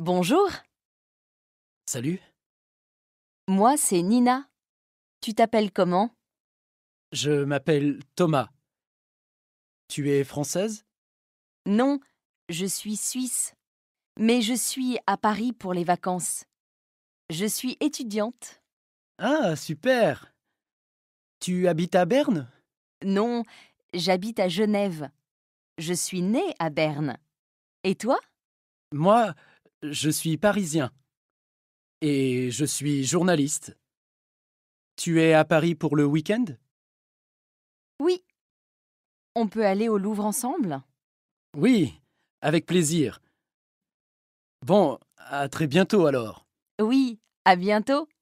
Bonjour, Salut, moi c'est Nina. Tu t'appelles comment? je m'appelle Thomas. Tu es française? Non, je suis suisse, mais je suis à Paris pour les vacances. Je suis étudiante. Ah, super! Tu habites à Berne? Non, j'habite à Genève. Je suis née à Berne. Et toi? Moi, je suis parisien et je suis journaliste. Tu es à Paris pour le week-end? Oui, on peut aller au Louvre ensemble? Oui, avec plaisir. Bon, à très bientôt alors. Oui, à bientôt.